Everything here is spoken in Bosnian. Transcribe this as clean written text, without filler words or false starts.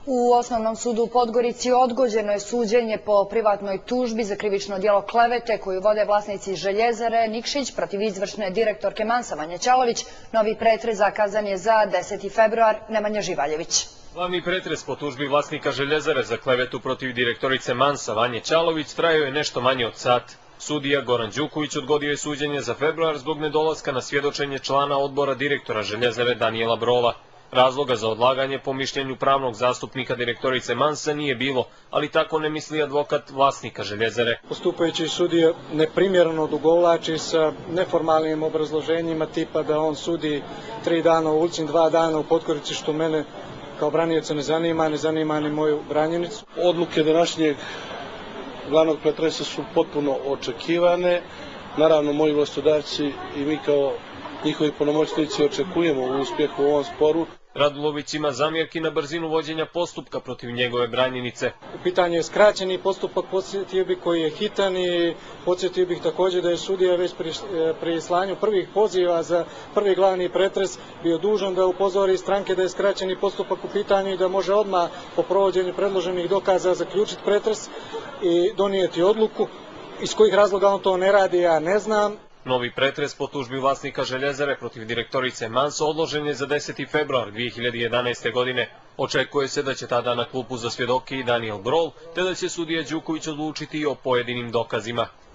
U Osnovnom sudu u Podgorici odgođeno je suđenje po privatnoj tužbi za krivično djelo klevete koju vode vlasnici Željezare Nikšić protiv izvršne direktorke Mansa Vanje Ćalović. Novi pretres zakazan je za 10. februar. Nemanja Živaljević. Glavni pretres po tužbi vlasnika Željezare za klevetu protiv direktorice Mansa Vanje Ćalović trajao je nešto manje od sat. Sudija Goran Đuković odgodio je suđenje za februar zbog nedolaska na svjedočenje člana odbora direktora Željezare Danijela Brola. Razloga za odlaganje po mišljenju pravnog zastupnika direktorice Mansa nije bilo, ali tako ne misli advokat vlasnika Željezare. Postupajući sudija neprimjereno odugovlači sa neformalnim obrazloženjima tipa da on sudi 3 dana u ulici, 2 dana u Podgorici, što mene kao branioca ne zanima ni moju branjenicu. Odluke današnjeg glavnog pretresa su potpuno očekivane. Naravno, moji vlastodavci i mi kao njihovi punomoćnici očekujemo uspjeh u ovom sporu. Radulović ima zamjerki na brzinu vođenja postupka protiv njegove branjenice. U pitanju je skraćeni postupak, podsjetio bih, koji je hitan, i podsjetio bih također da je sudija već pri slanju prvih poziva za prvi glavni pretres bio dužan da upozori stranke da je skraćeni postupak u pitanju i da može odmah po provođenju predloženih dokaza zaključiti pretres i donijeti odluku. Iz kojih razloga on to ne radi, ja ne znam. Novi pretres po tužbi vlasnika Željezare protiv direktorice Mansa odložen je za 10. februar 2011. godine. Očekuje se da će tada na klupu za svjedoke i Daniel Brol, te da će sudija Đuković odlučiti i o pojedinim dokazima.